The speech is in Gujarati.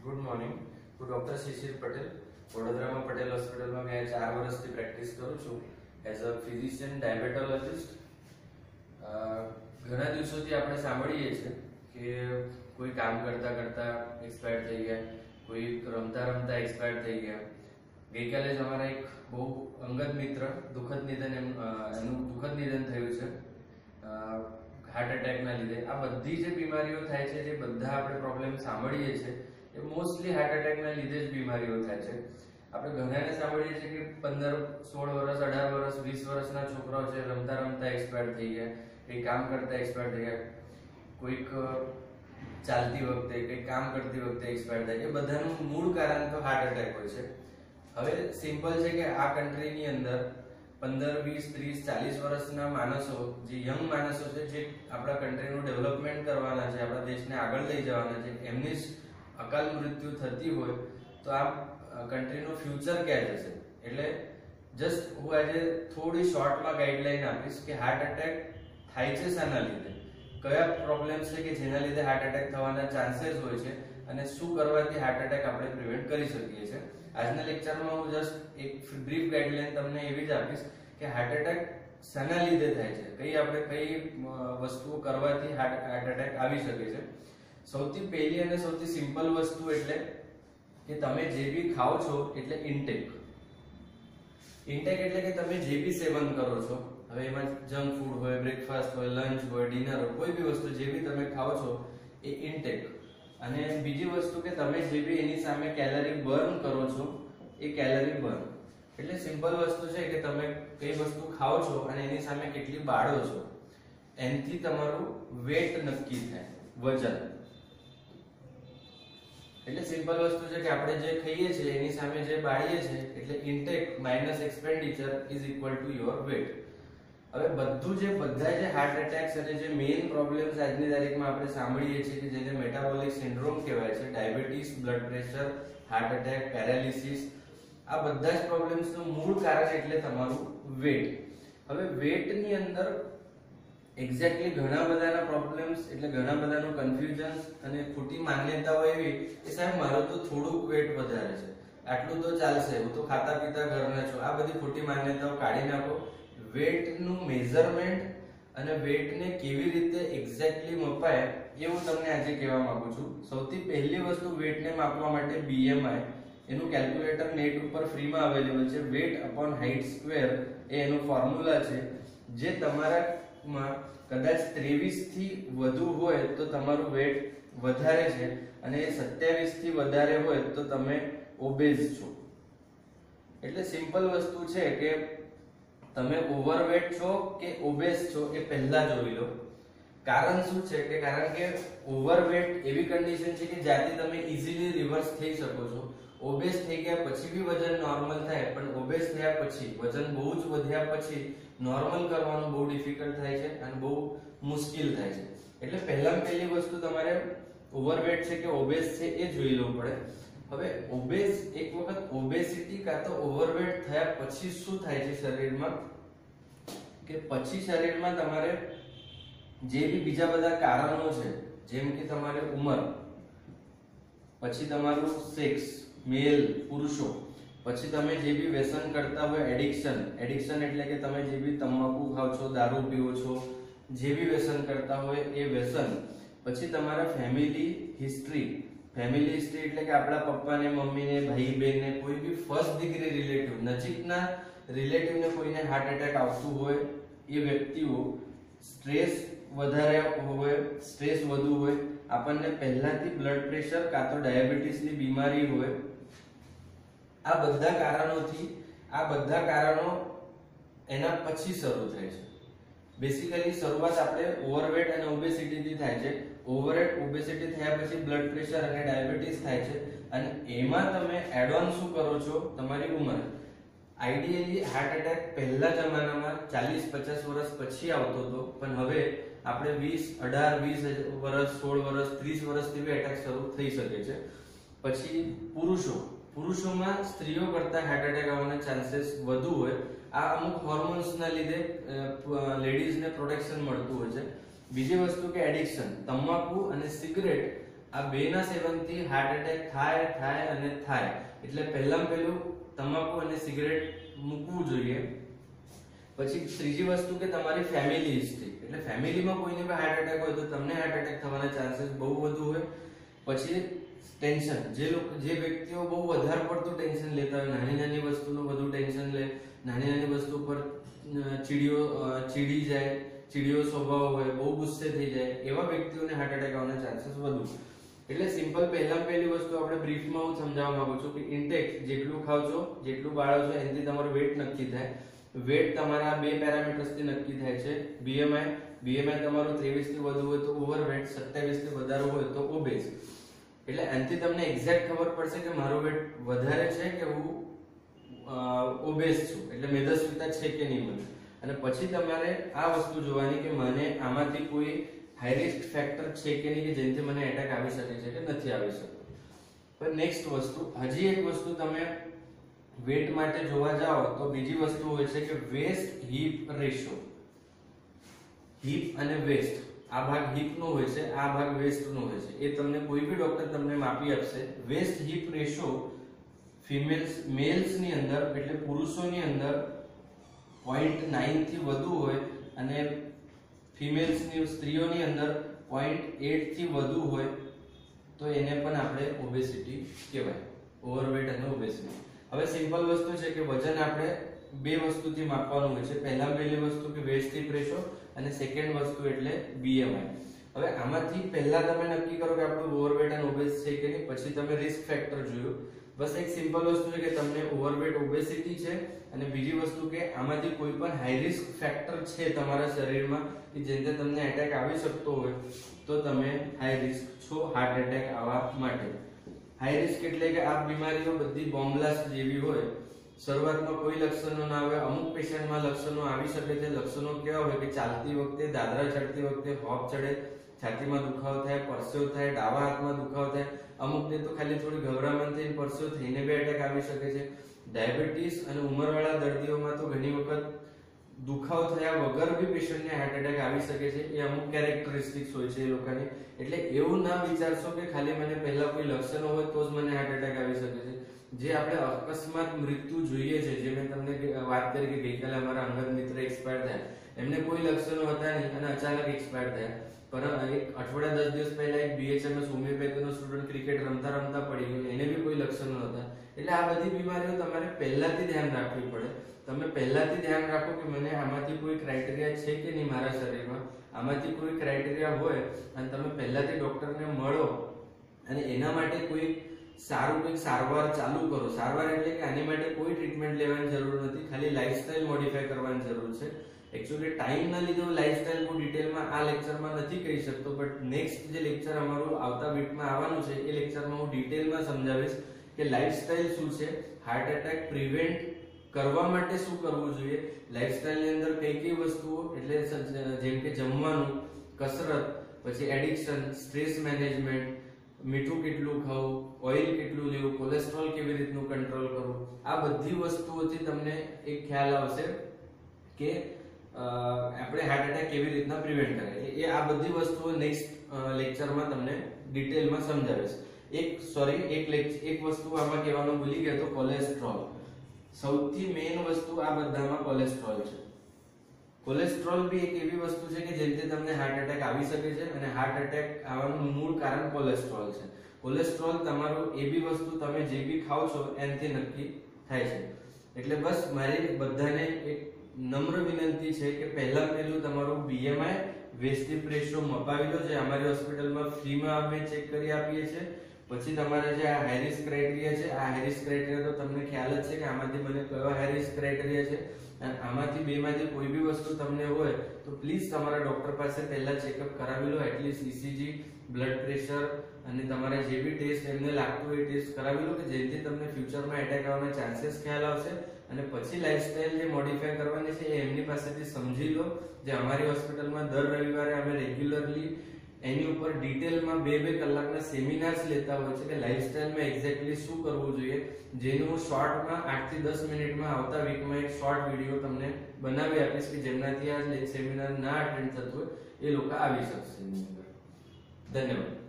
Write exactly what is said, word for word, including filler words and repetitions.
Good morning. હું ડોક્ટર શિશિર પટેલ વડોદરામાં પટેલ હોસ્પિટલમાં મેં ચાર વર્ષથી પ્રેક્ટિસ કરું છું એઝ અ ફિઝિશિયન ડાયાબેટોલોજિસ્ટ। ઘણા દિવસોથી આપણે સાંભળીએ છીએ કે કોઈ કામ કરતા કરતા એક્સપાયર થઈ ગયા, કોઈ રમતા રમતા એક્સપાયર થઈ ગયા। ગઈકાલે જ અમારા એક બહુ અંગત મિત્ર દુઃખદ નિધન એનું દુઃખદ નિધન થયું છે હાર્ટ એટેકના લીધે। આ બધી જે બીમારીઓ થાય છે, જે બધા આપણે પ્રોબ્લેમ સાંભળીએ છીએ, એ મોસ્ટલી હાર્ટ એટેકના લીધે જ બીમારીઓ થાય છે। આપણે ઘણાને સાંભળીએ છીએ કે પંદર સોળ વર્ષ અઢાર વર્ષ વીસ વર્ષના છોકરાઓ છે, રમતા રમતા એક્સપાયર થઈ ગયા, કંઈ કામ કરતા એક્સપાયર થઈ ગયા, કોઈક ચાલતી વખતે કંઈક કામ કરતી વખતે એક્સપાયર થાય। એ બધાનું મૂળ કારણ તો હાર્ટ એટેક હોય છે। હવે સિમ્પલ છે કે આ કન્ટ્રીની અંદર પંદર વીસ ત્રીસ ચાલીસ વર્ષના માણસો, જે યંગ માણસો છે, જે આપણા કન્ટ્રીનું ડેવલપમેન્ટ કરવાના છે, આપણા દેશને આગળ લઈ જવાના છે, એમની જ અકાલ મૃત્યુ થતી હોય તો આ કન્ટ્રીનું ફ્યુચર ક્યાં જશે? એટલે જસ્ટ હું આજે થોડી શોર્ટમાં ગાઈડલાઈન આપીશ કે હાર્ટ એટેક થાય છે શાના લીધે, કયા પ્રોબ્લેમ્સ છે કે જેના લીધે હાર્ટ એટેક થવાના ચાન્સીસ હોય છે, અને શું કરવાથી હાર્ટ એટેક આપણે પ્રિવેન્ટ કરી શકીએ છીએ। આજના લેક્ચરમાં હું જસ્ટ એક બ્રીફ ગાઈડલાઈન તમને એવી જ આપીશ કે હાર્ટ એટેક શાના લીધે થાય છે, કઈ આપણે કઈ વસ્તુઓ કરવાથી હાર્ટ એટેક આવી શકે છે। સૌથી પહેલી અને સૌથી સિમ્પલ વસ્તુ એટલે કે તમે જે બી ખાઓ છો એટલે ઇન્ટેક ઇન્ટેક એટલે કે તમે જે બી સેવન કરો છો, હવે એમાં જંક ફૂડ હોય, બ્રેકફાસ્ટ હોય, લંચ હોય, ડિનર હોય, કોઈ બી વસ્તુ જે બી તમે ખાઓ છો એ ઇન્ટેક। અને બીજી વસ્તુ કે તમે જે બી એની સામે કેલરી બર્ન કરો છો એ કેલરી બર્ન। એટલે સિમ્પલ વસ્તુ છે કે તમે કઈ વસ્તુ ખાઓ છો અને એની સામે કેટલી બાળો છો, એનાથી તમારું વેટ નક્કી થાય, વજન। એટલે સિમ્પલ વસ્તુ છે કે આપણે જે ખાઈએ છીએ એની સામે જે બાળીએ છીએ એટલે intake minus expenditure is equal to your weight. હવે બધું જે બધા જે હાર્ટ એટેક્સ અને જે મેઇન પ્રોબ્લેમ્સ આજની તારીખમાં આપણે સાંભળીએ છીએ કે જેને મેટાબોલિક સિન્ડ્રોમ કહેવાય છે, diabetes, blood pressure, heart attack, paralysis, આ બધા જ પ્રોબ્લેમ્સનું મૂળ કારણ એટલે તમારું વેટ। હવે વેટની અંદર એક્ઝેક્ટલી ઘણા બધાના પ્રોબ્લેમ્સ એટલે ઘણા બધાનું કન્ફ્યુઝન અને ખોટી માન્યતાઓ એવી કે સાહેબ મારું તો થોડુંક વેટ વધારે છે, આટલું તો ચાલશે, હું તો ખાતા પીતા ઘરના છું। આ બધી ખોટી માન્યતાઓ કાઢી નાખો। વેટનું મેઝરમેન્ટ અને વેટને કેવી રીતે એક્ઝેક્ટલી મપાય એ હું તમને આજે કહેવા માંગુ છું। સૌથી પહેલી વસ્તુ, વેટને માપવા માટે બીએમઆઈ એનું કેલ્ક્યુલેટર નેટ ઉપર ફ્રીમાં અવેલેબલ છે। વેટ અપોન હાઇટ સ્ક્વેર એ એનું ફોર્મ્યુલા છે, જે તમારામાં કદાચ ત્રેવીસ થી વધુ હોય તો તમારું વેટ વધારે છે, અને સત્યાવીસ થી વધારે હોય તો તમે ઓબેઝ છો। એટલે સિમ્પલ વસ્તુ છે કે તમે ઓવરવેટ છો કે ઓબેઝ છો એ પહેલા જોઈ લો। કારણ શું છે કે કારણ કે ઓવરવેટ એવી કન્ડિશન છે કે જ્યાંથી તમે ઈઝીલી રિવર્સ થઈ શકો છો। ઓબેઝ થઈ ગયા પછી બી વજન નોર્મલ થાય, પણ ઓબેઝ થયા પછી વજન બહુ જ વધ્યા પછી નોર્મલ કરવાનું બહુ ડિફિકલ્ટ થાય છે અને બહુ મુશ્કેલ થાય છે। એટલે પહેલામાં પહેલી વસ્તુ તમારે ઓવરવેટ છે કે ઓબેઝ છે એ જોઈ લેવું પડે। હવે ઓબેઝ એક વખત ઓબેસિટી કા તો ઓવરવેટ થયા પછી શું થાય છે શરીરમાં કે પછી શરીરમાં તમારે જે બી બીજા બધા કારણો છે, જેમ કે તમારી ઉંમર, પછી તમારું સેક્સ, મેલ પુરુષો, પછી તમે જે બી વ્યસન કરતા હોય, એડિક્શન એડિક્શન એટલે કે તમે જે બી તમાકુ ખાવ છો, દારૂ પીવો છો, જે બી વ્યસન કરતા હોય એ વ્યસન, પછી તમારા ફેમિલી હિસ્ટ્રી ફેમિલી હિસ્ટ્રી એટલે કે આપણા પપ્પાને, મમ્મીને, ભાઈ બહેનને, કોઈ બી ફર્સ્ટ ડિગ્રી રિલેટિવ નજીકના રિલેટિવને કોઈને હાર્ટ એટેક આવતું હોય, એ વ્યક્તિઓ સ્ટ્રેસ વધારે હોય, સ્ટ્રેસ વધુ હોય, આપણને પહેલાથી બ્લડ પ્રેશર કાં તો ડાયાબિટીસની બીમારી હોય, આ બધા કારણોથી આ બધા કારણો એના પછી શરૂ થાય છે। બેસિકલી શરૂઆત આપણે ઓવરવેટ અને ઓબેસિટીથી થાય છે। ઓવરવેટ ઓબેસિટી થયા પછી બ્લડ પ્રેશર અને ડાયાબિટીસ થાય છે, અને એમાં તમે એડ ઓન શું કરો છો? તમારી ઉંમર। આઈડિયલી હાર્ટ એટેક પહેલા જમાનામાં ચાલીસ પચાસ વર્ષ પછી આવતો હતો, પણ હવે આપણે વીસ અઢાર વીસ વર્ષ સોળ વર્ષ ત્રીસ વર્ષથી બી એટેક શરૂ થઈ શકે છે। પછી પુરુષો પુરુષોમાં સ્ત્રીઓ કરતા હાર્ટ એટેક આવવાના ચાન્સીસ વધુ હોય। આ અમુક હોર્મોન્સના લીધે લેડીઝને પ્રોટેક્શન મળતું હોય છે। બીજી વસ્તુ કે એડિક્શન, તમાકુ અને સિગરેટ આ બેના સેવનથી હાર્ટ એટેક થાય થાય અને થાય. એટલે પહેલામાં પહેલું તમાકુ અને સિગરેટ મૂકવું જોઈએ. પછી ત્રીજી વસ્તુ કે તમારી ફેમિલી હિસ્ટ્રી, એટલે ફેમિલીમાં કોઈને પણ હાર્ટ એટેક હોય તો તમને હાર્ટ એટેક થવાના ચાન્સીસ બહુ વધુ હોય. પછી ટેન્શન, જે લોકો જે વ્યક્તિઓ બહુ વધારે પડતું ટેન્શન લેતા હોય, નાની નાની વસ્તુનું બધું ટેન્શન લે, નાની નાની વસ્તુ પર ચીડીઓ ચીડી જાય, ચીડીઓ સ્વભાવ હોય, બહુ ગુસ્સે થઈ જાય, એવા વ્યક્તિઓને હાર્ટ એટેક આવવાના ચાન્સીસ વધુ. એટલે સિમ્પલ પહેલામાં પહેલી વસ્તુ આપણે બ્રીફમાં હું સમજાવવા માંગુ છું કે ઇન્ટેક જેટલું ખાવ છો, જેટલું બાળો છો એનાથી તમારું વેટ નક્કી થાય. વેટ તમારા બે પેરામીટર્સથી નક્કી થાય છે. બીએમઆઈ બીએમઆઈ તમારું ત્રેવીસ થી વધુ હોય તો ઓવરવેટ, સત્યાવીસ થી વધારે હોય તો ઓબેસ. એટલે આનાથી તમને એક્ઝેક્ટ ખબર પડશે કે મારું વેટ વધારે છે કે હું ઓબેસ છું, એટલે મેદસ્વીતા છે કે નહીં મને. અને પછી તમારે આ વસ્તુ જોવાની કે મને આમાંથી કોઈ હાઈ રિસ્ક ફેક્ટર છે કે નહીં કે જેનાથી મને એટેક આવી શકે છે કે નથી આવી શકતો. પણ નેક્સ્ટ વસ્તુ, હજી એક વસ્તુ તમે વેટ માટે જોવા જાઓ તો બીજી વસ્તુ હોય છે કે વેસ્ટ હિપ રેશિયો. હિપ અને વેસ્ટ, આ ભાગ હિપ નો હોય છે, આ ભાગ વેસ્ટ નો હોય છે. એ તમને કોઈ બી ડોક્ટર તમને માપી આપશે. Waist hip ratio females males ની અંદર એટલે પુરુષોની અંદર ઝીરો પોઈન્ટ નાઇન થી વધુ હોય અને ફિમેલ્સ ની સ્ત્રીઓની અંદર ઝીરો પોઈન્ટ એટ થી વધુ હોય તો એને પણ આપણે ઓબેસિટી કહેવાય, ઓવરવેટ અને ઓબેસિટી. હવે સિમ્પલ વસ્તુ છે કે વજન આપણે બે વસ્તુથી માપવાનું હોય છે. પહેલા પહેલી વસ્તુ કે વેસ્ટ હિપ રેશિયો અને સેકન્ડ વસ્તુ એટલે બીએમઆઈ. હવે આમાંથી પહેલા તમે નક્કી કરો કે આપણું ઓવરવેટ અને ઓબેસ છે કે નહીં, પછી તમે રિસ્ક ફેક્ટર જોયું. બસ એક સિમ્પલ વસ્તુ છે કે તમને ઓવરવેટ ઓબેસિટી છે અને બીજી વસ્તુ કે આમાંથી કોઈ પણ હાઈ રિસ્ક ફેક્ટર છે તમારા શરીરમાં કે જેનાથી તમને એટેક આવી શકતો હોય તો તમે હાઈ રિસ્ક છો હાર્ટ એટેક આવવા માટે. હાઈ રિસ્ક એટલે કે આ બીમારીઓ બધી બોમ્બ બ્લાસ્ટ જેવી હોય. શરૂઆતમાં કોઈ લક્ષણો ના આવે, અમુક પેશન્ટમાં લક્ષણો આવી શકે છે. લક્ષણો કેવા હોય કે ચાલતી વખતે, દાદરા ચડતી વખતે હોપ ચડે, છાતીમાં દુખાવો થાય, પરસેવો થાય, ડાબા હાથમાં દુખાવો થાય, અમુકને તો ખાલી થોડી ગભરામણ થઈને પરસેવો થઈને બે એટેક આવી શકે છે. ડાયાબિટીસ અને ઉંમરવાળા દર્દીઓમાં તો ઘણી વખત દુખાવો થયા વગર બી પેશન્ટને હાર્ટ એટેક આવી શકે છે. એ અમુક કેરેક્ટરિસ્ટિક્સ હોય છે એ લોકોની. એટલે એવું ના વિચારશો કે ખાલી મને પહેલા કોઈ લક્ષણો હોય તો જ મને હાર્ટ એટેક આવી શકે છે. જે આપણે અકસ્માત મૃત્યુ જોઈએ છે, જે મેં તમને વાત કરી કે ગઈકાલે અમારા અંગત મિત્ર એક્સપાયર થયા, એમને કોઈ લક્ષણો હતા નહીં અને અચાનક એક્સપાયર થયા. પણ એક અઠવાડિયા દસ દિવસ પહેલા એક બીએચએમએસ હોમિયોપેથીનો સ્ટુડન્ટ ક્રિકેટ રમતા રમતા પડી ગયો, એને બી કોઈ લક્ષણો હતા. એટલે આ બધી બીમારીઓ તમારે પહેલાથી ધ્યાન રાખવી પડે. તમે પહેલાથી ધ્યાન રાખો કે મને આમાંથી કોઈ ક્રાઇટેરિયા છે કે નહીં મારા શરીરમાં. આમાંથી કોઈ ક્રાઇટેરિયા હોય અને તમે પહેલાથી ડોક્ટરને મળો અને એના માટે કોઈ સારું કોઈ સારવાર ચાલુ કરો. સારવાર એટલે કે આની માટે કોઈ ટ્રીટમેન્ટ લેવાની જરૂર નથી, ખાલી લાઇફસ્ટાઇલ મોડિફાય કરવાની જરૂર છે. એકચ્યુઅલી ટાઈમના લીધે હું લાઇફસ્ટાઇલ બહુ ડિટેલમાં આ લેક્ચરમાં નથી કહી શકતો, બટ નેક્સ્ટ જે લેક્ચર અમારું આવતા વીકમાં આવવાનું છે એ લેક્ચરમાં હું ડિટેલમાં સમજાવીશ કે લાઇફસ્ટાઇલ શું છે, હાર્ટ એટેક પ્રિવેન્ટ કરવા માટે શું કરવું જોઈએ, લાઇફસ્ટાઇલની અંદર કઈ કઈ વસ્તુઓ એટલે જેમ કે જમવાનું, કસરત, પછી એડિક્શન, સ્ટ્રેસ મેનેજમેન્ટ, મીઠું કેટલું ખાવું, ઓઇલ કેટલું લેવું, કોલેસ્ટ્રોલ કેવી રીતનું કંટ્રોલ કરવું, આ બધી વસ્તુઓથી તમને એક ખ્યાલ આવશે કે આપણે હાર્ટ એટેક કેવી રીતના પ્રિવેન્ટ કરાય. એ આ બધી વસ્તુઓ નેક્સ્ટ લેક્ચરમાં તમને ડિટેલમાં સમજાવીશ. એક સોરી એક એક વસ્તુ આમાં કહેવાનું ભૂલી ગયો તો કોલેસ્ટ્રોલ. સૌથી મેઇન વસ્તુ આ બધામાં કોલેસ્ટ્રોલ છે. કોલેસ્ટ્રોલ બી એક એવી વસ્તુ છે કે જેનાથી તમને હાર્ટ એટેક આવી શકે છે અને હાર્ટ એટેક આવવાનું મૂળ કારણ કોલેસ્ટ્રોલ છે. કોલેસ્ટ્રોલ તમારું એ બી વસ્તુ તમે જે બી ખાઓ છો એનાથી નક્કી થાય છે. એટલે બસ મારી બધાને એક નમ્ર વિનંતી છે કે પહેલા પહેલું તમારું બીએમઆઈ વેસ્ટ હિપ રેશિયો મપાવી લો, જે અમારી હોસ્પિટલમાં ફ્રીમાં અમે ચેક કરી આપીએ છીએ. પછી તમારે જે આ હાઈ રિસ્ક ક્રાઇટેરિયા છે, આ હાઈ રિસ્ક ક્રાઇટેરિયા તો તમને ખ્યાલ જ છે કે આમાંથી મને કયો હાઈ રિસ્ક ક્રાઇટેરિયા છે. અને આમાંથી બેમાંથી કોઈ બી વસ્તુ તમને હોય તો પ્લીઝ તમારા ડોક્ટર પાસે પહેલા ચેકઅપ કરાવી લો. એટલીસ્ટ ઈસીજી, બ્લડ પ્રેશર અને તમારે જે બી ટેસ્ટ એમને લાગતું હોય ટેસ્ટ કરાવી લો કે જેથી તમને ફ્યુચરમાં એટેક આવવાના ચાન્સીસ ખ્યાલ આવશે. અને પછી લાઇફસ્ટાઇલ જે મોડિફાય કરવાની છે એ એમની પાસેથી સમજી લો. જે અમારી હોસ્પિટલમાં દર રવિવારે અમે રેગ્યુલરલી એની ઉપર ડિટેલમાં બે બે કલાકના સેમિનાર્સ લેતા હોય છે કે લાઇફસ્ટાઇલમાં એક્ઝેક્ટલી શું કરવું જોઈએ, જેનું હું શોર્ટમાં આઠ થી દસ મિનિટમાં આવતા વીકમાં એક શોર્ટ વિડીયો તમને બનાવી આપીશ કે જેમનાથી આ સેમિનાર ના અટેન્ડ થતું હોય એ લોકો આવી શકશે. ધન્યવાદ.